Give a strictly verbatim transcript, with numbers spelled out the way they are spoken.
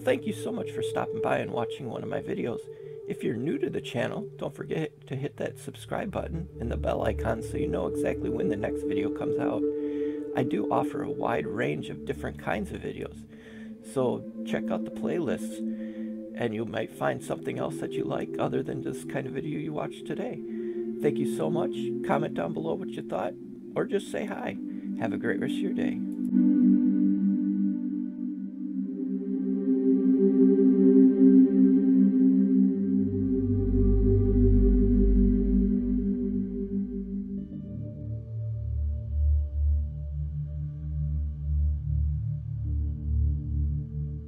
thank you so much for stopping by and watching one of my videos. If you're new to the channel, don't forget to hit that subscribe button and the bell icon so you know exactly when the next video comes out. I do offer a wide range of different kinds of videos, so check out the playlists and you might find something else that you like other than this kind of video you watched today. Thank you so much. Comment down below what you thought, or just say hi. Have a great rest of your day.